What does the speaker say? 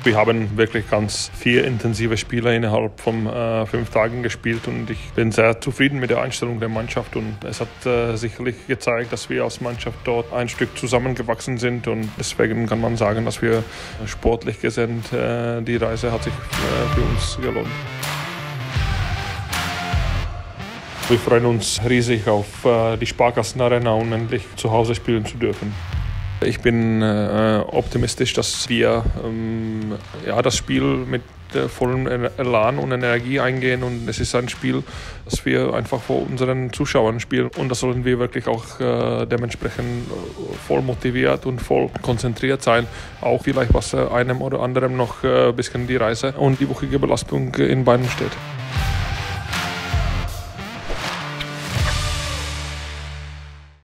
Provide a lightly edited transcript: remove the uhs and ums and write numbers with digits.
Wir haben wirklich ganz 4 intensive Spiele innerhalb von 5 Tagen gespielt und ich bin sehr zufrieden mit der Einstellung der Mannschaft und es hat sicherlich gezeigt, dass wir als Mannschaft dort ein Stück zusammengewachsen sind und deswegen kann man sagen, dass wir sportlich gesehen, die Reise hat sich für uns gelohnt. Wir freuen uns riesig auf die Sparkassen-Arena und endlich zu Hause spielen zu dürfen. Ich bin optimistisch, dass wir das Spiel mit vollem Elan und Energie eingehen und es ist ein Spiel, das wir einfach vor unseren Zuschauern spielen und da sollen wir wirklich auch dementsprechend voll motiviert und voll konzentriert sein, auch vielleicht was einem oder anderem noch ein bisschen die Reise und die wöchige Belastung in Beinen steht.